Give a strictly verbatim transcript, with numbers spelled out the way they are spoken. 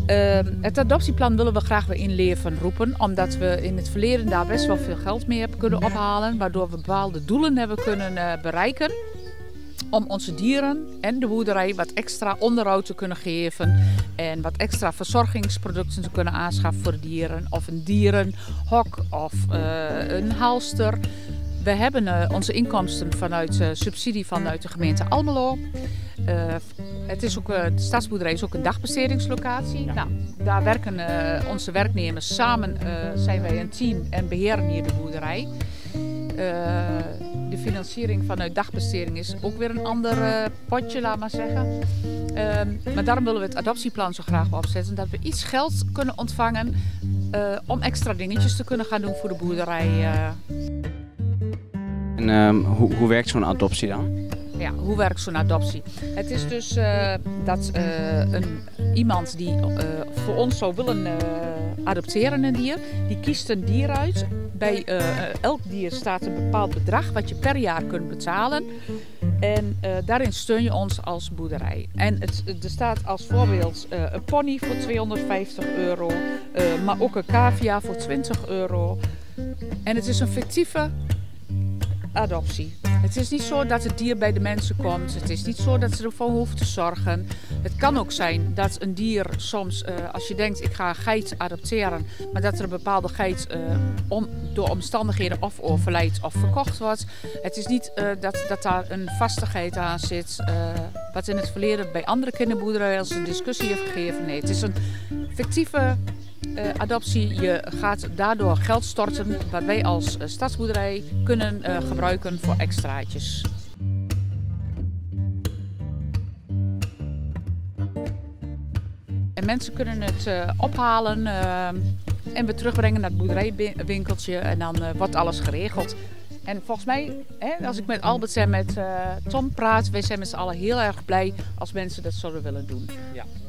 Uh, het adoptieplan willen we graag weer in leven roepen, omdat we in het verleden daar best wel veel geld mee hebben kunnen ophalen, waardoor we bepaalde doelen hebben kunnen uh, bereiken. Om onze dieren en de boerderij wat extra onderhoud te kunnen geven en wat extra verzorgingsproducten te kunnen aanschaffen voor dieren. Of een dierenhok of uh, een halster. We hebben uh, onze inkomsten vanuit uh, subsidie vanuit de gemeente Almelo. Uh, het is ook, uh, de stadsboerderij is ook een dagbestedingslocatie. Ja. Nou, daar werken uh, onze werknemers samen, uh, zijn wij een team en beheren hier de boerderij. Uh, de financiering vanuit dagbesteding is ook weer een ander uh, potje, laat maar zeggen. Uh, maar daarom willen we het adoptieplan zo graag opzetten. Dat we iets geld kunnen ontvangen uh, om extra dingetjes te kunnen gaan doen voor de boerderij. Uh. En um, hoe, hoe werkt zo'n adoptie dan? Ja, hoe werkt zo'n adoptie? Het is dus uh, dat uh, een, iemand die uh, voor ons zou willen uh, adopteren een dier, die kiest een dier uit. Bij uh, elk dier staat een bepaald bedrag wat je per jaar kunt betalen. En uh, daarin steun je ons als boerderij. En het, er staat als voorbeeld uh, een pony voor tweehonderdvijftig euro, uh, maar ook een cavia voor twintig euro. En het is een fictieve adoptie. Het is niet zo dat het dier bij de mensen komt. Het is niet zo dat ze ervoor hoeven te zorgen. Het kan ook zijn dat een dier soms, uh, als je denkt ik ga een geit adopteren, maar dat er een bepaalde geit uh, om, door omstandigheden of overlijdt of verkocht wordt. Het is niet uh, dat, dat daar een vastigheid aan zit, uh, wat in het verleden bij andere kinderboerderijen als een discussie heeft gegeven. Nee, het is een fictieve Uh, adoptie. Je gaat daardoor geld storten wat wij als uh, stadsboerderij kunnen uh, gebruiken voor extraatjes. En mensen kunnen het uh, ophalen uh, en weer terugbrengen naar het boerderijwinkeltje en dan uh, wordt alles geregeld. En volgens mij, hè, als ik met Albert en met uh, Tom praat, wij zijn met z'n allen heel erg blij als mensen dat zouden willen doen. Ja.